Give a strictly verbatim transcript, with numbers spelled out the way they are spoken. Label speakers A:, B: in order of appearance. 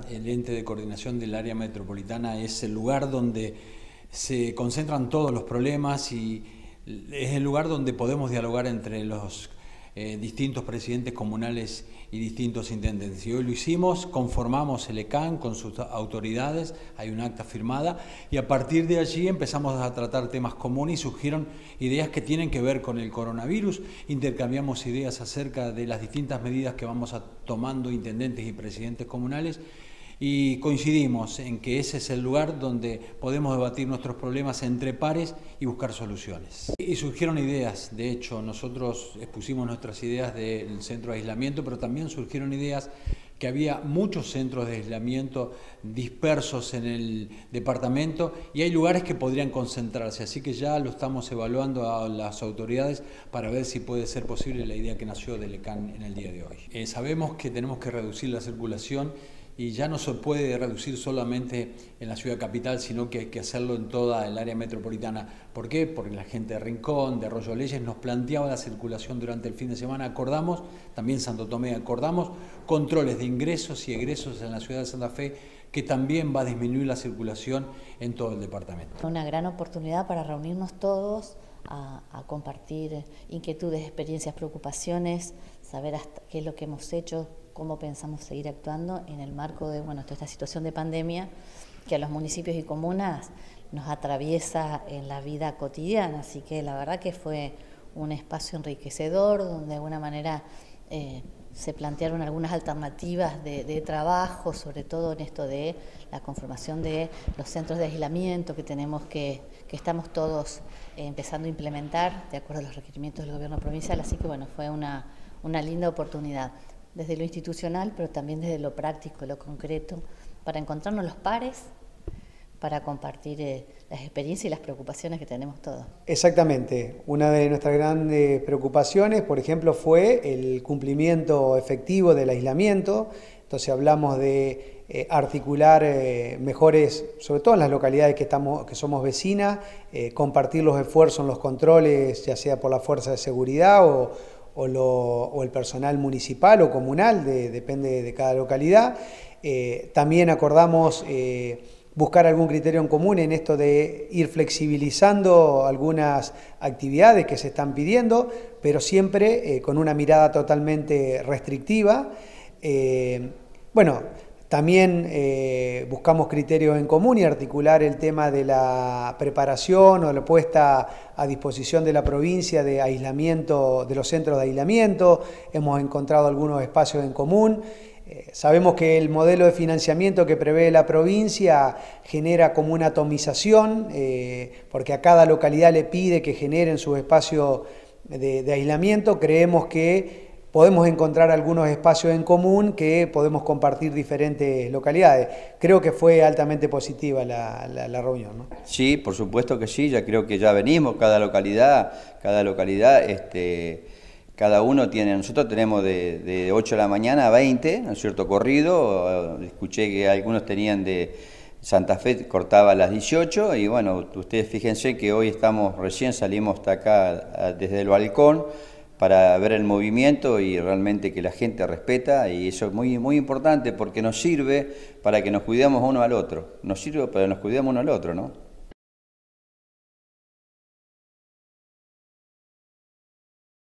A: el ente de coordinación del área metropolitana, es el lugar donde se concentran todos los problemas y es el lugar donde podemos dialogar entre los eh, distintos presidentes comunales y distintos intendentes. Y hoy lo hicimos, conformamos el E C A N con sus autoridades, hay un acta firmada y a partir de allí empezamos a tratar temas comunes y surgieron ideas que tienen que ver con el coronavirus, intercambiamos ideas acerca de las distintas medidas que vamos a tomando intendentes y presidentes comunales y coincidimos en que ese es el lugar donde podemos debatir nuestros problemas entre pares y buscar soluciones. Y surgieron ideas, de hecho nosotros expusimos nuestras ideas del centro de aislamiento, pero también surgieron ideas que había muchos centros de aislamiento dispersos en el departamento y hay lugares que podrían concentrarse, así que ya lo estamos evaluando a las autoridades para ver si puede ser posible la idea que nació del E C A N en el día de hoy. Eh, sabemos que tenemos que reducir la circulación y ya no se puede reducir solamente en la ciudad capital, sino que hay que hacerlo en toda el área metropolitana. ¿Por qué? Porque la gente de Rincón, de Arroyo Leyes, nos planteaba la circulación durante el fin de semana. Acordamos, también Santo Tomé acordamos, controles de ingresos y egresos en la ciudad de Santa Fe, que también va a disminuir la circulación en todo el departamento.
B: Una gran oportunidad para reunirnos todos, a, a compartir inquietudes, experiencias, preocupaciones, saber hasta qué es lo que hemos hecho, cómo pensamos seguir actuando en el marco de bueno, toda esta situación de pandemia que a los municipios y comunas nos atraviesa en la vida cotidiana. Así que la verdad que fue un espacio enriquecedor donde de alguna manera eh, se plantearon algunas alternativas de, de trabajo, sobre todo en esto de la conformación de los centros de aislamiento que tenemos que, que estamos todos eh, empezando a implementar de acuerdo a los requerimientos del gobierno provincial. Así que bueno, fue una, una linda oportunidad desde lo institucional, pero también desde lo práctico, lo concreto, para encontrarnos los pares, para compartir eh, las experiencias y las preocupaciones que tenemos todos.
C: Exactamente. Una de nuestras grandes preocupaciones, por ejemplo, fue el cumplimiento efectivo del aislamiento. Entonces hablamos de eh, articular eh, mejores, sobre todo en las localidades que, estamos, que somos vecinas, eh, compartir los esfuerzos en los controles, ya sea por la fuerza de seguridad o O, lo, o el personal municipal o comunal, de, depende de cada localidad. Eh, también acordamos eh, buscar algún criterio en común en esto de ir flexibilizando algunas actividades que se están pidiendo, pero siempre eh, con una mirada totalmente restrictiva. Eh, bueno, También eh, buscamos criterios en común y articular el tema de la preparación o la puesta a disposición de la provincia de aislamiento, de los centros de aislamiento. Hemos encontrado algunos espacios en común. Eh, sabemos que el modelo de financiamiento que prevé la provincia genera como una atomización, eh, porque a cada localidad le pide que generen su espacio de, de aislamiento. Creemos que podemos encontrar algunos espacios en común que podemos compartir diferentes localidades. Creo que fue altamente positiva la, la, la reunión, ¿no?
D: Sí, por supuesto que sí, ya creo que ya venimos, cada localidad, cada localidad, este, cada uno tiene, nosotros tenemos de, de ocho de la mañana a veinte, ¿no es cierto?, corrido. Escuché que algunos tenían de Santa Fe, cortaba a las dieciocho, y bueno, ustedes fíjense que hoy estamos, recién salimos hasta acá desde el balcón, para ver el movimiento y realmente que la gente respeta, y eso es muy, muy importante porque nos sirve para que nos cuidemos uno al otro, nos sirve para que nos cuidemos uno al otro, ¿no?